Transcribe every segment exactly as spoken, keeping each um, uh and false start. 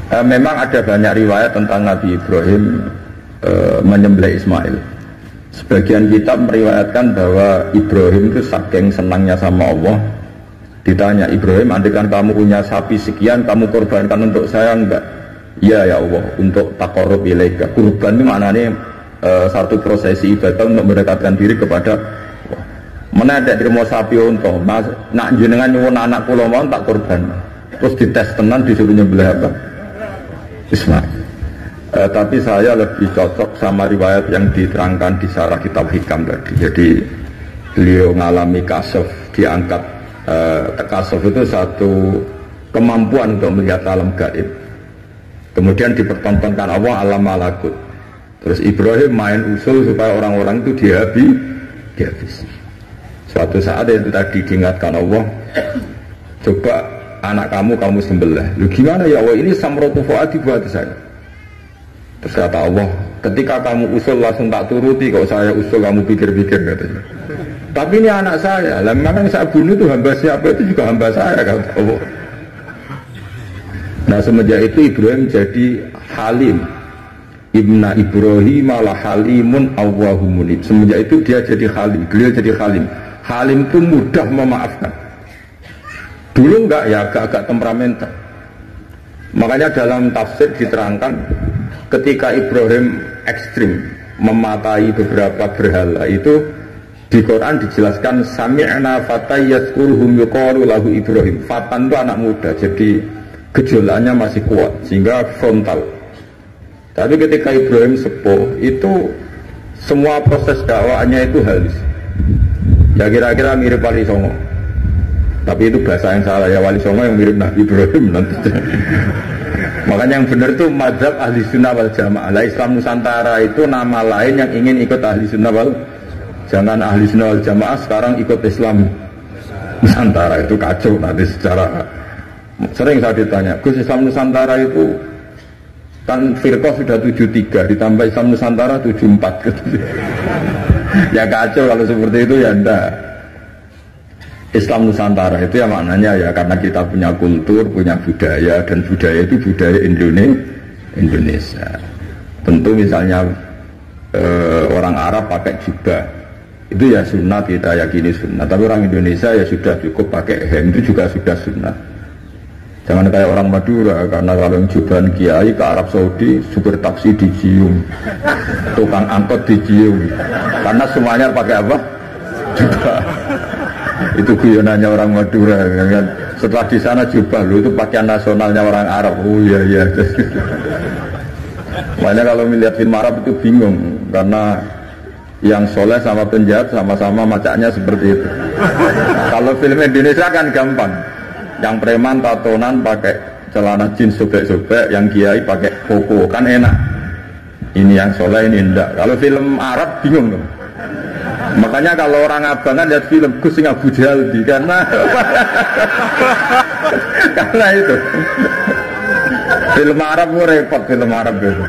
Uh, memang ada banyak riwayat tentang Nabi Ibrahim uh, menyembelih Ismail. Sebagian kitab meriwayatkan bahwa Ibrahim itu saking senangnya sama Allah, ditanya, Ibrahim, andaikan kamu punya sapi sekian, kamu korbankan untuk saya enggak? Ya ya Allah, untuk taqarrub ilaika. Kurban itu maknanya uh, satu prosesi ibadah untuk mendekatkan diri kepada Allah. Mana ada terima sapi untuk nak jenengan nyuwun anak kula mau tak korban. Terus dites tenan disuruh nyembelih apa? Ismail. Eh, tapi saya lebih cocok sama riwayat yang diterangkan di sarah kitab Hikam tadi. Jadi beliau mengalami kasuf, diangkat. Eh, kasuf itu satu kemampuan untuk melihat alam gaib. Kemudian dipertontonkan Allah alam malakut. Terus Ibrahim main usul supaya orang-orang itu dihabis, dihabisi. Suatu saat itu tadi diingatkan Allah, coba anak kamu kamu sembelih. Lu gimana ya Allah, ini samratu fuadi buat saya. Terus kata Allah, ketika kamu usul langsung tak turuti, kalau saya usul kamu pikir-pikir katanya. Tapi ini anak saya, lah memang yang saya bunuh itu hamba siapa, itu juga hamba saya kata Allah. Nah semenjak itu Ibrahim jadi halim. Ibna Ibrahim malah halimun awwahumunib. Semenjak itu dia jadi halim, beliau jadi halim. Halim itu mudah memaafkan. Dulu enggak ya, agak-agak temperamental. Makanya dalam tafsir diterangkan ketika Ibrahim ekstrim mematai beberapa berhala itu di Quran dijelaskan sami'na fatay yazkuruhum yuqalu lahu Ibrahim. Fatan itu anak muda, jadi gejolaknya masih kuat sehingga frontal. Tapi ketika Ibrahim sepuh itu semua proses dakwaannya itu halus. Ya kira-kira mirip Wali Songo. Tapi itu bahasa yang salah ya, Wali Songo yang mirip Nabi Ibrahim nanti. Makanya yang benar itu mazhab ahli sunnah wal jamaah. Islam Nusantara itu nama lain yang ingin ikut ahli sunnah wal. Jangan ahli sunnah wal jamaah sekarang ikut Islam Nusantara, itu kacau nanti secara. Sering saya ditanya, Gus Islam Nusantara itu kan firqah sudah tujuh tiga ditambah Islam Nusantara tujuh empat. Ya kacau kalau seperti itu ya enggak. Islam Nusantara itu ya maknanya ya karena kita punya kultur, punya budaya, dan budaya itu budaya Indonesia. Tentu misalnya eh, orang Arab pakai jubah, itu ya sunnah, kita yakini sunnah. Tapi orang Indonesia ya sudah cukup pakai hem, itu juga sudah sunnah. Jangan kayak orang Madura, karena kalau jubahan kiai ke Arab Saudi, supir taksi dicium, tukang angkot dicium, karena semuanya pakai apa? Jubah. Itu guyonannya orang Madura kan. Setelah di sana jubah lu itu pakaian nasionalnya orang Arab. Oh iya iya. Makanya kalau melihat film Arab itu bingung karena yang soleh sama penjahat sama-sama macaknya seperti itu. Kalau film Indonesia kan gampang. Yang preman tatonan pakai celana jeans sobek-sobek, yang kiai pakai koko kan enak. Ini yang soleh ini enggak. Kalau film Arab bingung dong. Makanya kalau orang abangan lihat film Gus sing Abu Jaldi karena karena itu film Arab itu repot, film Arab itu.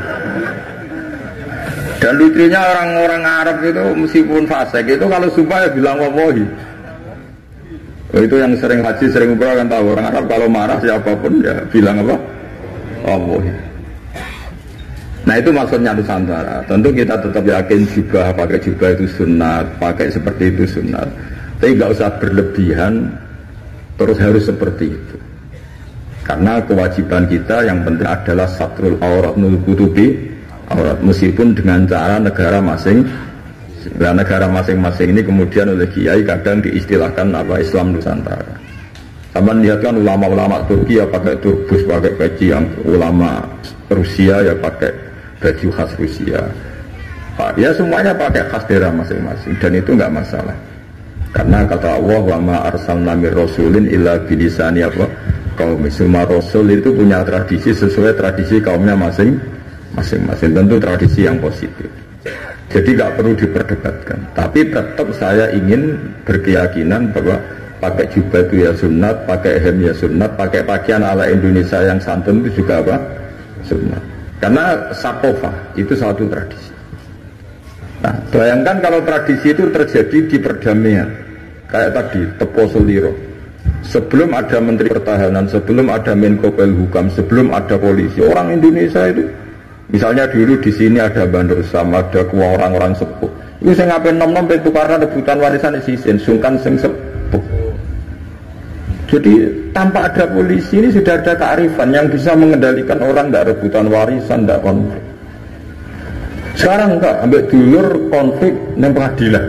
Dan lucunya orang-orang Arab itu meskipun fasik itu kalau sumpah ya bilang wallahi. Oh, itu yang sering haji, sering umrah kan tahu orang Arab kalau marah siapapun ya bilang apa? Wallahi. Nah itu maksudnya Nusantara. Tentu kita tetap yakin jubah, pakai jubah itu sunat, pakai seperti itu sunat. Tapi nggak usah berlebihan, terus harus seperti itu. Karena kewajiban kita yang penting adalah satrul aurat nutupi aurat, meskipun dengan cara negara masing. Nah, negara masing-masing ini kemudian oleh kiai kadang diistilahkan apa Islam Nusantara. Sama lihat kan ulama-ulama Turki ya pakai turbus, pakai peci, yang ulama Rusia ya pakai baju khas Rusia. Pak, ya semuanya pakai khas daerah masing-masing dan itu nggak masalah. Karena kata Allah wa ma arsalna mir rasulin illa bilisani apa kaum. Semua rasul itu punya tradisi sesuai tradisi kaumnya masing-masing. Tentu tradisi yang positif. Jadi nggak perlu diperdebatkan. Tapi tetap saya ingin berkeyakinan bahwa pakai jubah itu ya sunat, pakai hem ya sunat, pakai pakaian ala Indonesia yang santun itu juga apa? Sunat. Karena sakofa itu satu tradisi. Nah, bayangkan kalau tradisi itu terjadi di perdamaian, kayak tadi tepo seliro. Sebelum ada Menteri Pertahanan, sebelum ada Menko Polhukam, sebelum ada polisi, orang Indonesia itu, misalnya dulu di sini ada Bandar Sam, ada orang-orang sepuh. Itu saya ngapain nom-nom itu karena rebutan warisan sisin, sungkan sing sepuh. Jadi tanpa ada polisi ini sudah ada kearifan yang bisa mengendalikan orang tidak rebutan warisan, tidak konflik. Sekarang enggak, ambil dulur konflik dan pengadilan.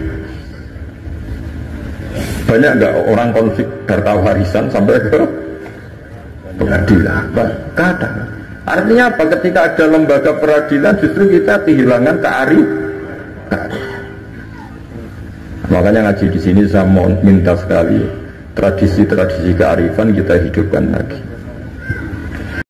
Banyak enggak orang konflik harta warisan sampai ke pengadilan? Kadang. Artinya apa? Ketika ada lembaga peradilan justru kita kehilangan kearifan. Makanya ngaji di sini saya mau minta sekali tradisi-tradisi kearifan kita hidupkan lagi.